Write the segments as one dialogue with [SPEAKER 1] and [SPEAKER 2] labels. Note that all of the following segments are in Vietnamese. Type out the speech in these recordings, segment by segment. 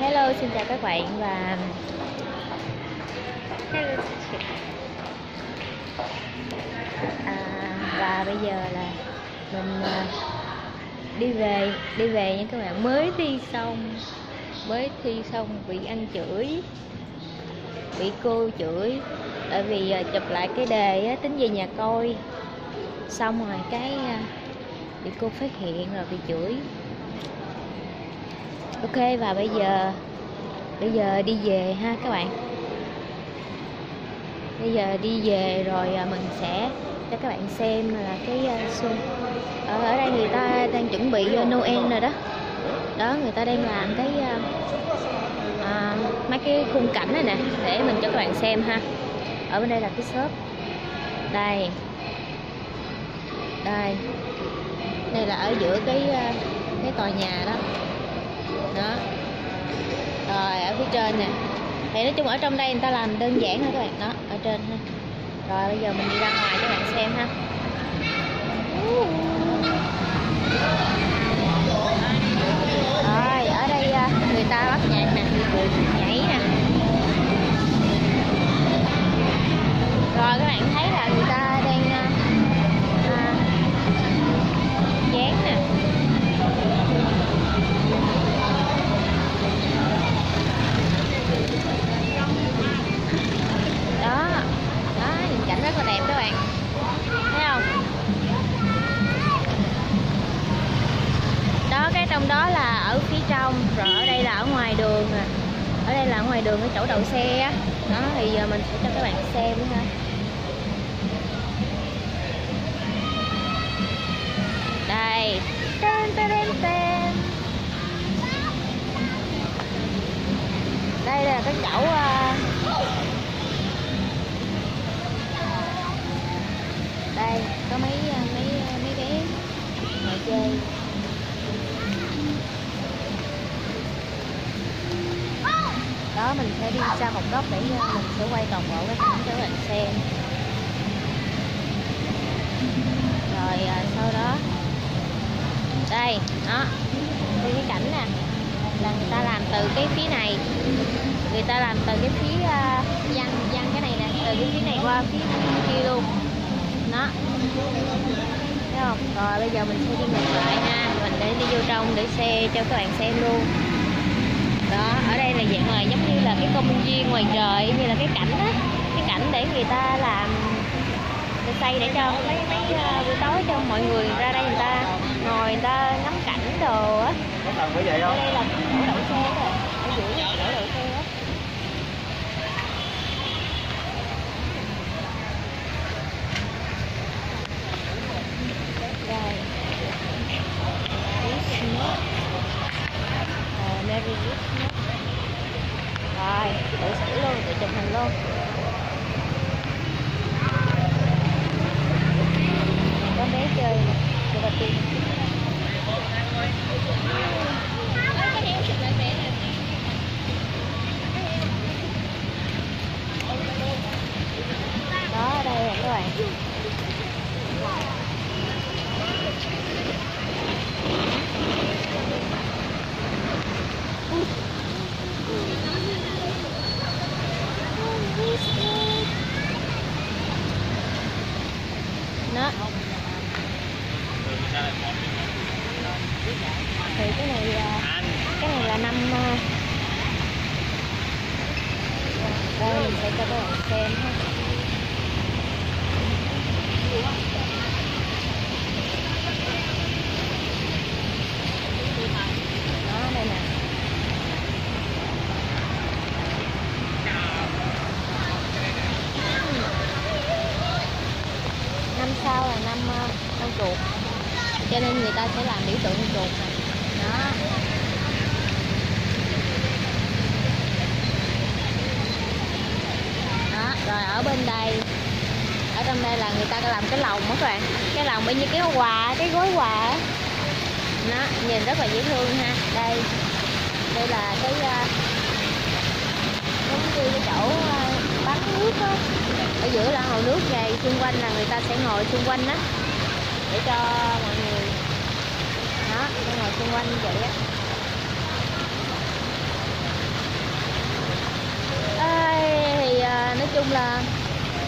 [SPEAKER 1] Hello, xin chào các bạn và bây giờ là mình đi về nha các bạn. Mới thi xong bị anh chửi, bị cô chửi tại vì chụp lại cái đề á, tính về nhà coi, xong rồi cái bị cô phát hiện rồi bị chửi. Ok, và bây giờ đi về ha các bạn. Bây giờ đi về rồi mình sẽ cho các bạn xem là cái show. Ở đây người ta đang chuẩn bị Noel rồi đó. Đó, người ta đang làm cái mấy cái khung cảnh này nè để mình cho các bạn xem ha. Ở bên đây là cái shop. Đây là ở giữa cái tòa nhà đó. Rồi ở phía trên nè, thì nói chung ở trong đây người ta làm đơn giản thôi các bạn. Đó, ở trên ha. Rồi bây giờ mình đi ra ngoài cho các bạn xem ha. Rồi ở đây người ta bắt nhạc nè, nhảy nè. Rồi các bạn thấy là người ta đang dán nè. Đó, nhìn cảnh rất là đẹp các bạn, thấy không? Đó, cái trong đó là ở phía trong, rồi ở đây là ở ngoài đường nè. Ở đây là ở ngoài đường cái chỗ đậu xe á. Đó, thì giờ mình sẽ cho các bạn xem ha. Đây. Đây là cái chỗ đây có mấy bé ngồi chơi. Đó, mình sẽ đi ra một góc để mình sẽ quay toàn bộ cái cảnh cho các bạn xem. Rồi sau đó đây, đó, cái cảnh nè là người ta làm từ cái phía này, người ta làm từ cái phía văng cái này nè, từ cái phía này qua phía kia luôn. Đó, thấy không? Rồi bây giờ mình sẽ đi ngược lại ha, mình để đi vô trong để xe cho các bạn xem luôn. Đó, ở đây là dạng là giống như là cái công viên ngoài trời, như là cái cảnh á, cái cảnh để người ta làm, người xây để cho mấy buổi tối cho mọi người ra đây người ta ngồi, người ta ngắm cảnh đồ á. Ở đây là chỗ đậu xe đó, ở giữa là chỗ đậu xe á. Đây, Merry Christmas. Rồi, tự xử luôn, tự chụp hình luôn. Có bé chơi nè, cho bà tiên. Đó, đây là các bạn. Đó. Thì cái này là năm đây mình sẽ cho các bạn xem ha. Đó, đây nè. Năm sau là năm chuột, cho nên người ta sẽ làm biểu tượng chuột này. Đó. Đó, rồi ở bên đây, ở trong đây là người ta làm cái lồng đó các bạn, cái lồng y như cái quà, cái gói quà á. Nó nhìn rất là dễ thương ha. Đây là cái giống như cái chỗ bán nước á, ở giữa là hồ nước này, xung quanh là người ta sẽ ngồi xung quanh á để cho mọi người đó ngồi xung quanh như vậy á.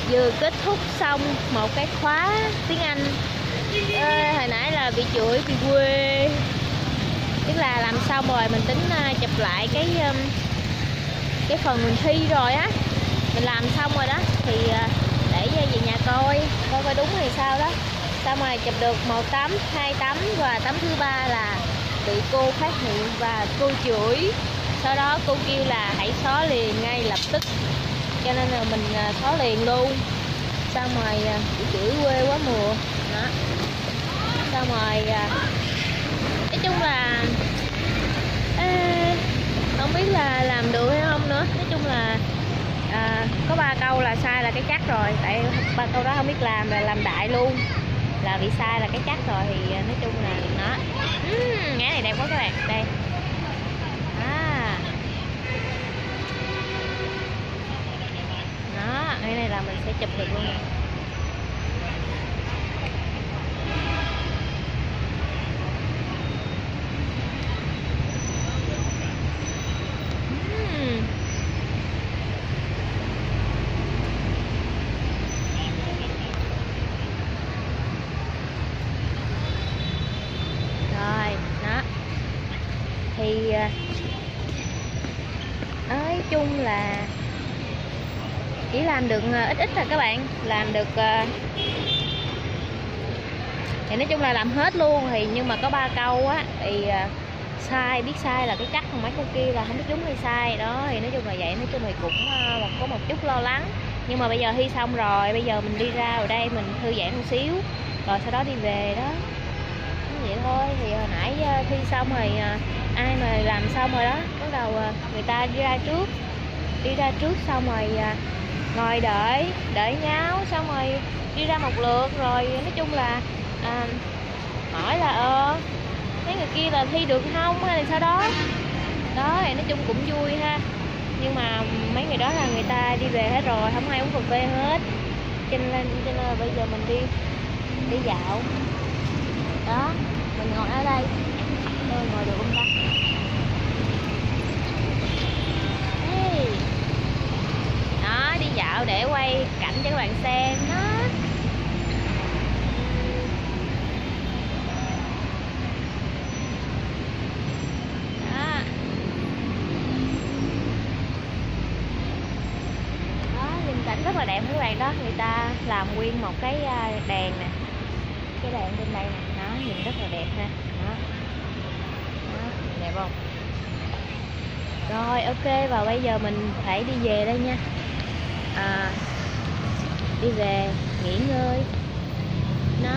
[SPEAKER 1] vừa kết thúc xong một cái khóa tiếng Anh. Hồi nãy là bị chửi, bị quê, tức là làm xong rồi mình tính chụp lại cái phần mình thi rồi á, mình làm xong rồi đó thì để về nhà coi đúng hay sao đó. Xong rồi chụp được 1 tấm, 2 tấm và tấm thứ 3 là bị cô phát hiện và cô chửi. Sau đó cô kêu là hãy xóa liền ngay lập tức, cho nên là mình xóa liền luôn. Xong rồi bị chửi quê quá mùa đó. Xong rồi nói chung là không biết là làm được hay không nữa. Nói chung là có 3 câu là sai là cái chắc rồi, tại 3 câu đó không biết làm là làm đại luôn, là bị sai là cái chắc rồi. Thì nói chung là nó ngã này đẹp quá các bạn. Đây đó, cái này là mình sẽ chụp được luôn nè. Thì nói chung là chỉ làm được ít ít là các bạn, làm được thì nói chung là làm hết luôn. Thì nhưng mà có 3 câu á thì sai, biết sai là cái chắc, còn mấy câu kia là không biết đúng hay sai đó. Thì nói chung là vậy, nói chung thì cũng có một chút lo lắng. Nhưng mà bây giờ thi xong rồi, bây giờ mình đi ra ở đây mình thư giãn một xíu rồi sau đó đi về đó, vậy thôi. Thì hồi nãy thi xong rồi ai mà làm xong rồi đó, bắt đầu người ta đi ra trước xong rồi ngồi đợi nhau, xong rồi đi ra một lượt. Rồi nói chung là hỏi là mấy người kia là thi được không hay là sao đó đó. Thì nói chung cũng vui ha. Nhưng mà mấy người đó là người ta đi về hết rồi, không ai uống cà phê hết, cho nên là bây giờ mình đi dạo đó. Mình ngồi ở đây ngồi được không ta? Hey. Đó, đi dạo để quay cảnh cho các bạn xem đó. Nhìn cảnh rất là đẹp các bạn đó. Người ta làm nguyên một cái đèn nè, cái đèn bên đây nè, nó nhìn rất là đẹp ha. Đó, đẹp không? Rồi ok, và bây giờ mình phải đi về đây nha. Đi về nghỉ ngơi nó.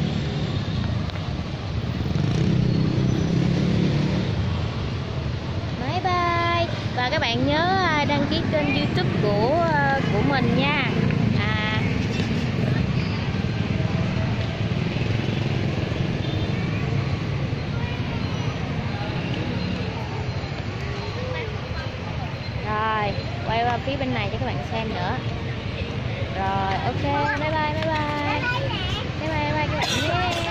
[SPEAKER 1] Bye bye. Và các bạn nhớ đăng ký kênh YouTube của mình nha. Rồi quay qua phía bên này cho các bạn xem nữa. Rồi ok, bye bye các bạn nhé.